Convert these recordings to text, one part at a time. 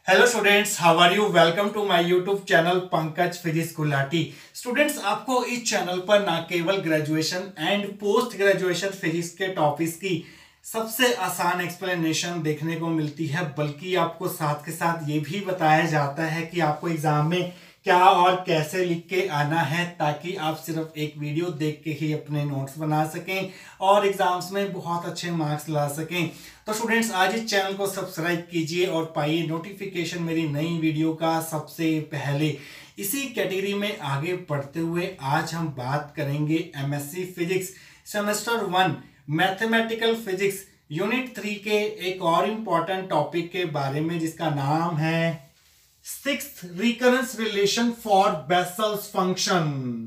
Hello students, how are you. Welcome to my YouTube channel Pankaj physics Gulati. Students, आपको इस channel पर ना केवल graduation and post graduation physics के टॉपिक्स की सबसे आसान एक्सप्लेनेशन देखने को मिलती है, बल्कि आपको साथ के साथ ये भी बताया जाता है कि आपको एग्जाम में क्या और कैसे लिख के आना है, ताकि आप सिर्फ एक वीडियो देख के ही अपने नोट्स बना सकें और एग्जाम्स में बहुत अच्छे मार्क्स ला सकें। तो स्टूडेंट्स, आज इस चैनल को सब्सक्राइब कीजिए और पाइए नोटिफिकेशन मेरी नई वीडियो का सबसे पहले। इसी कैटेगरी में आगे बढ़ते हुए आज हम बात करेंगे MSc physics semester 1 mathematical physics unit 3 के एक और इम्पॉर्टेंट टॉपिक के बारे में, जिसका नाम है sixth recurrence relation for Bessel's function.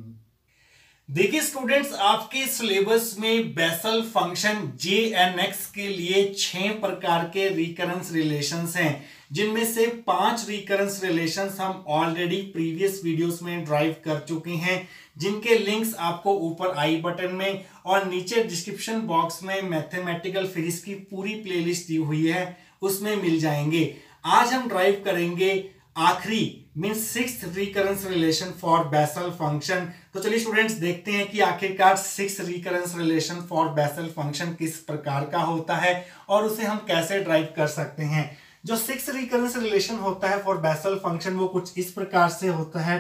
देखिए स्टूडेंट्स, आपके सिलेबस में बेसल फंक्शन JNX के लिए 6 प्रकार के रिकरेंस रिलेशंस हैं, जिनमें से 5 रिकरेंस रिलेशंस हम ऑलरेडी प्रीवियस वीडियोस में ड्राइव कर चुके हैं, जिनके लिंक्स आपको ऊपर आई बटन में और नीचे डिस्क्रिप्शन बॉक्स में मैथमेटिकल फिजिक्स की पूरी प्लेलिस्ट दी हुई है, उसमें मिल जाएंगे। आज हम ड्राइव करेंगे आखिरी mean sixth recurrence relation for Bessel function. तो चलिए स्टूडेंट्स, देखते हैं कि आखिरकार sixth recurrence relation for Bessel function किस प्रकार का होता है और उसे हम कैसे ड्राइव कर सकते हैं। जो सिक्स्थ रिकरेंस रिलेशन होता है फॉर बेसल फंक्शन वो कुछ इस प्रकार से होता है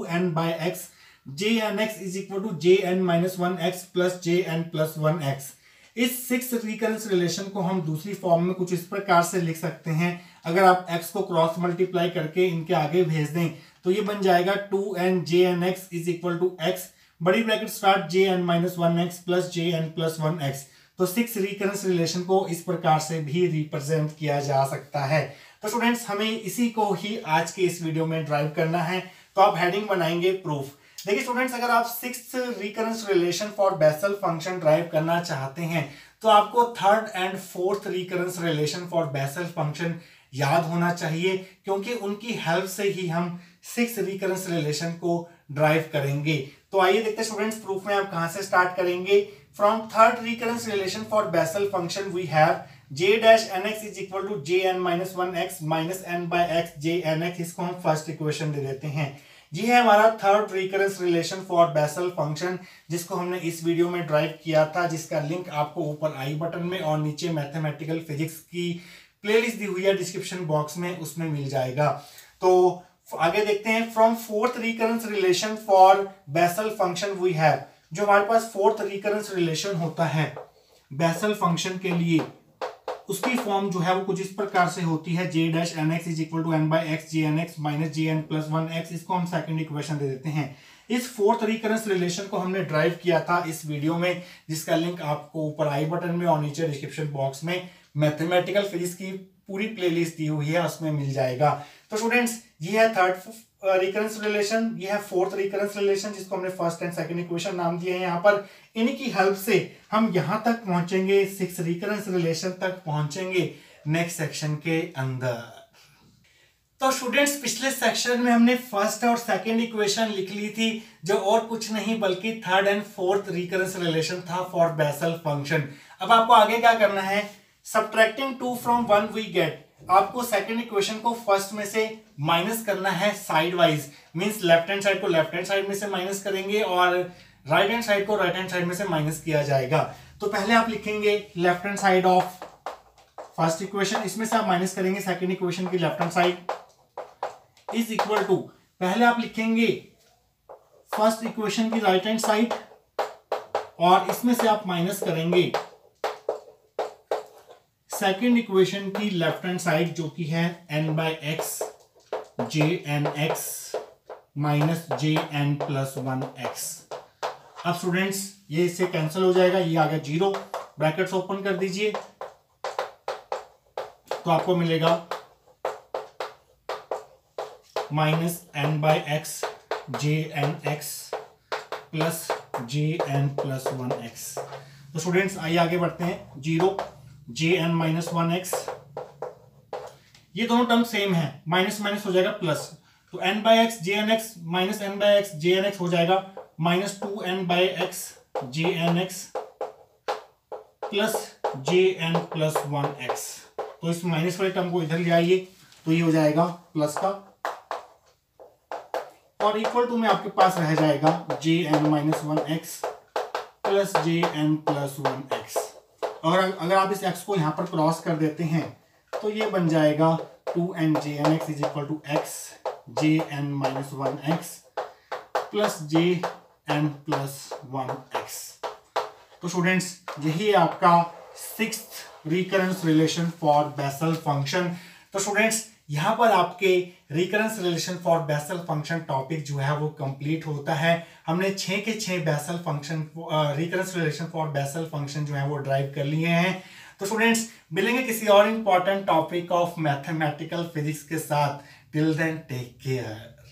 2n/x jnx is equal to jn-1x plus jn+1x। इस सिक्स रिकरेंस रिलेशन को हम दूसरी फॉर्म में कुछ इस प्रकार से लिख सकते हैं। अगर आप x को क्रॉस मल्टीप्लाई करके इनके आगे भेज दें तो ये बन जाएगा 2n jnx is equal to x बड़ी bracket start jn-1x plus jn+1x। तो सिक्स रिकरेंस रिलेशन को इस प्रकार से भी रिप्रेजेंट किया जा सकता है। तो स्टूडेंट्स, हमें इसी को ही आज के इस वीडियो में ड्राइव करना है। तो आप हेडिंग बनाएंगे प्रूफ। देखिए स्टूडेंट्स, अगर आप sixth recurrence relation for Bessel function derive करना चाहते हैं तो आपको third and fourth recurrence relation for Bessel function याद होना चाहिए, क्योंकि उनकी हेल्प से ही हम सिक्स्थ रिकरेंस रिलेशन को ड्राइव करेंगे। तो आइए देखते हैं स्टूडेंट्स, प्रूफ में आप कहां से स्टार्ट करेंगे। From third recurrence relation for Bessel function we have j-nx is equal to jn-1x minus n/x jnx। इसको हम फर्स्ट इक्वेशन दे देते हैं। ये है हमारा third recurrence relation for Bessel function, जिसको हमने इस वीडियो में ड्राइव किया था, जिसका लिंक आपको ऊपर आई बटन में और नीचे मैथमेटिकल फिजिक्स की प्लेलिस्ट दी हुई है डिस्क्रिप्शन बॉक्स में, उसमें मिल जाएगा। तो आगे देखते हैं। From fourth recurrence relation for Bessel function we have, जो हमारे पास फोर्थ रिकरेंस रिलेशन होता है बेसल फंक्शन के लिए, उसकी फॉर्म जो है वो कुछ इस प्रकार से होती है j-nx is equal to n/x jnx minus jn+1x। इसको हम सेकंड इक्वेशन दे देते हैं। इस फोर्थ रिकरेंस रिलेशन को हमने ड्राइव किया था इस वीडियो में, जिसका लिंक आपको ऊपर आई बटन में और नीचे डिस्क्रिप्शन बॉक्स में मैथमेटिकल फिजिक्स की पूरी प्लेलिस्ट दी हुई है, उसमें मिल जाएगा। तो स्टूडेंट्स, ये है थर्ड रिकरेंस रिलेशन, ये है फोर्थ रिकरेंस रिलेशन, जिसको हमने फर्स्ट एंड सेकंड इक्वेशन नाम दिए हैं यहाँ पर। इन्हीं की हेल्प से हम यहाँ तक पहुंचेंगे, सिक्स रिकरेंस रिलेशन तक पहुंचेंगे नेक्स्ट सेक्शन के अंदर। तो स्टूडेंट्स, पिछले सेक्शन में हमने फर्स्ट और सेकंड इक्वेशन लिख ली थी, जो और कुछ नहीं बल्कि third and fourth recurrence relation था फॉर बेसल फंक्शन। अब आपको आगे क्या करना है, सब्ट्रैक्टिंग 2 फ्रॉम 1 वी गेट। आपको सेकंड इक्वेशन को फर्स्ट में से माइनस करना है side wise, means left hand side को लेफ्ट हैंड साइड में से माइनस करेंगे और राइट हैंड साइड को राइट हैंड साइड में से माइनस किया जाएगा। तो पहले आप लिखेंगे left hand side of first equation, इसमें से आप माइनस करेंगे सेकंड इक्वेशन की left hand side, is equal to पहले आप लिखेंगे फर्स्ट इक्वेशन की राइट हैंड साइड और इसमें से आप माइनस करेंगे सेकंड इक्वेशन की लेफ्ट हैंड साइड, जो कि है n/x jnx माइनस jn+1x। अब स्टूडेंट्स, ये इससे कैंसिल हो जाएगा, ये आ गया 0, ब्रैकेट्स ओपन कर दीजिए, तो आपको मिलेगा minus n/x jnx plus jn+1x। तो स्टूडेंट्स, आइए आगे बढ़ते हैं। 0 jn-1x, ये दोनों टर्म सेम है, माइनस माइनस हो जाएगा प्लस, तो n/x jnx minus n/x jnx हो जाएगा minus 2n/x jnx plus jn+1x। तो इस माइनस वाले टर्म को इधर ले आइए, तो ये हो जाएगा प्लस का, और इक्वल टू में आपके पास रह जाएगा J N minus one X plus J N plus one X. अगर आप इस x को यहाँ पर क्रॉस कर देते हैं तो ये बन जाएगा 2n J N X is equal to X J N minus one X plus J N plus one X. तो स्टूडेंट्स यही आपका 6th recurrence relation for Bessel function. तो स्टूडेंट्स यहाँ पर आपके recurrence relation for Bessel function topic जो है वो कंप्लीट होता है। हमने 6 के 6 Bessel function recurrence relation for Bessel function जो है वो ड्राइव कर लिए हैं। तो स्टूडेंट्स मिलेंगे किसी और important topic of mathematical physics के साथ। Till then take care.